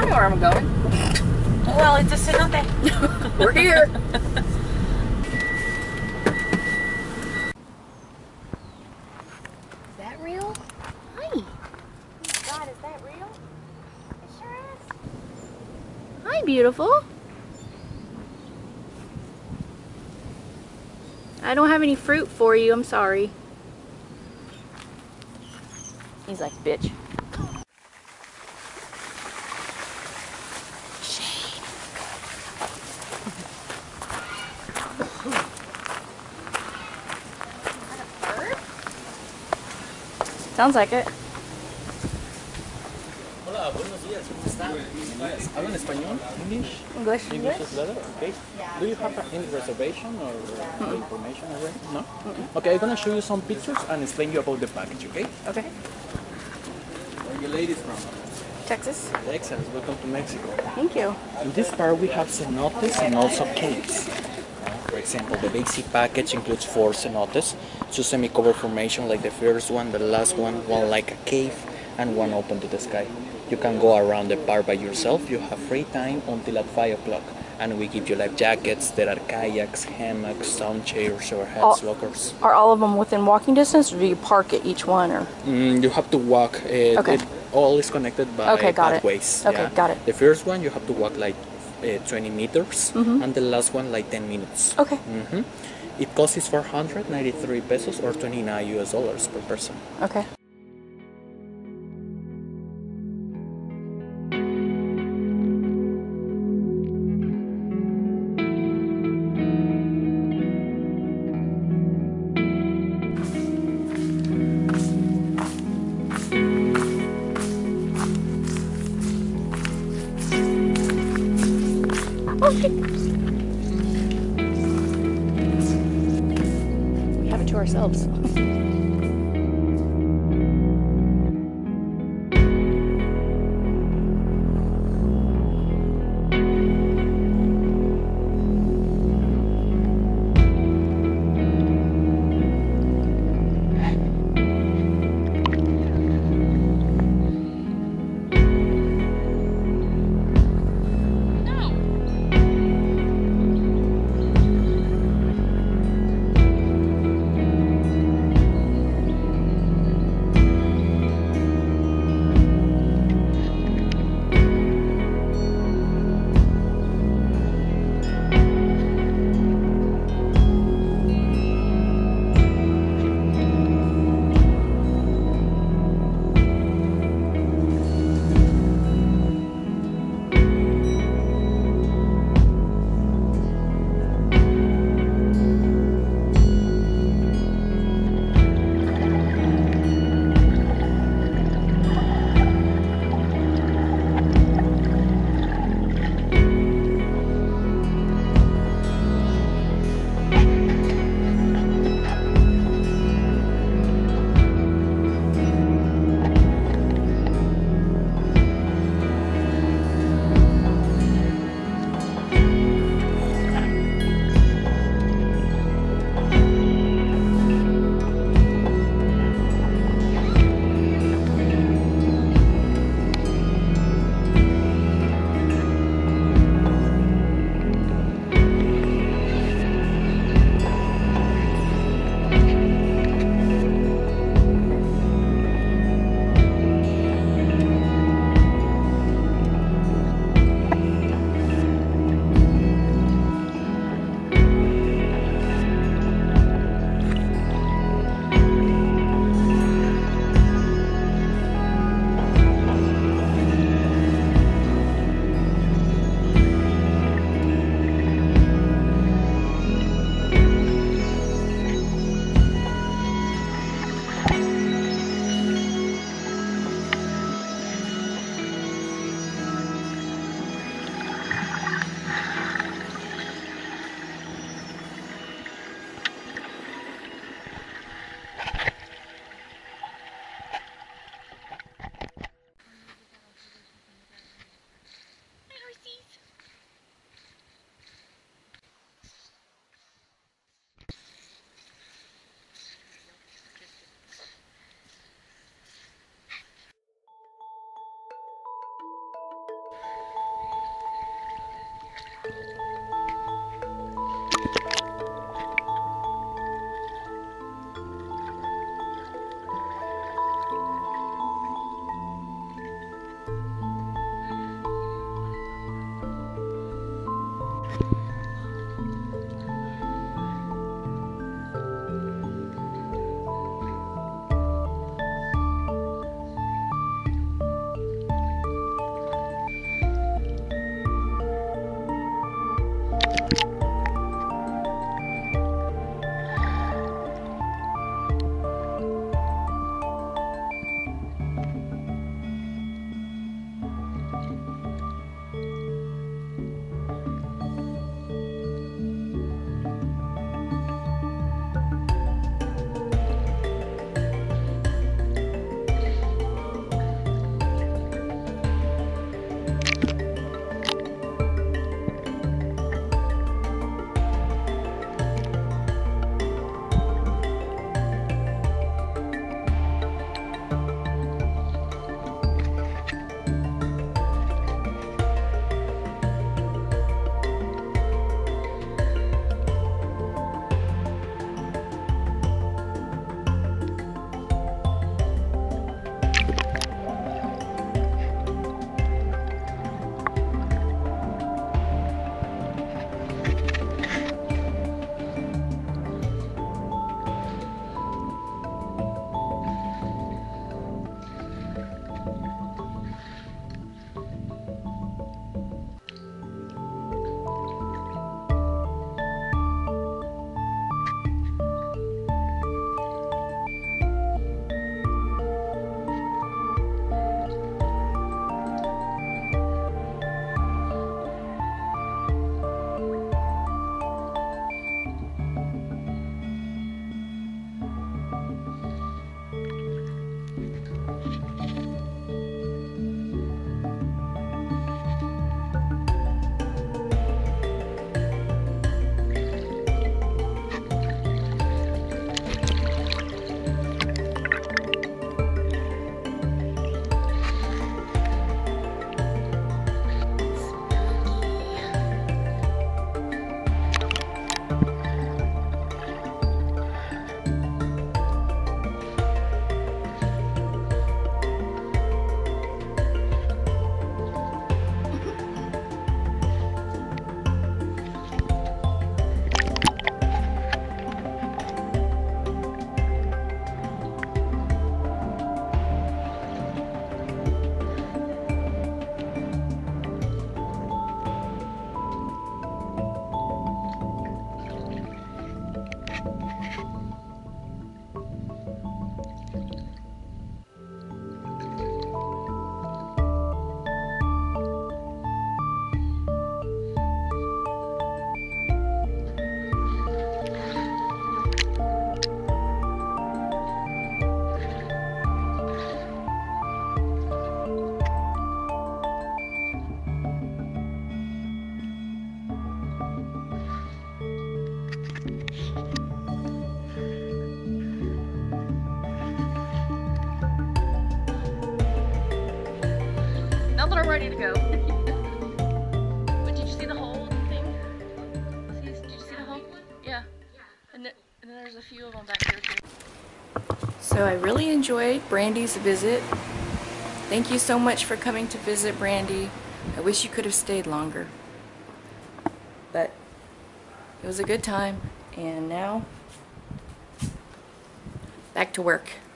know where I'm going. Well, it's a cenote. We're here. Is that real? Hi. God, is that real? It sure is. Hi, beautiful. I don't have any fruit for you. I'm sorry. He's like, bitch. Sounds like it. Hola, buenos días, ¿cómo están? ¿Hablan español? English? English. Is better? Okay. Do you have any reservation or information already? No? Okay, I'm gonna show you some pictures and explain you about the package, okay? Okay. Where are you ladies from? Texas. Texas, welcome to Mexico. Thank you. In this part we have cenotes and also caves. For example, the basic package includes 4 cenotes, 2 semi-covered formation like the first one, the last one like a cave, and 1 open to the sky. You can go around the park by yourself. You have free time until at 5 o'clock. And we give you life jackets, there are kayaks, hammocks, sound chairs, overheads, lockers. Are all of them within walking distance, or do you park at each one? Or You have to walk. Okay. It all is connected by pathways. Okay, got it. The first one you have to walk like 20 meters, and the last one like 10 minutes. Okay. It costs 493 pesos or 29 US dollars per person. Okay. We have it to ourselves. now that I'm ready to go. But did you see the whole thing? Did you see the whole? Yeah. And then there's a few of them back here too. So I really enjoyed Brandy's visit. Thank you so much for coming to visit, Brandy. I wish you could have stayed longer. But it was a good time. And now, back to work.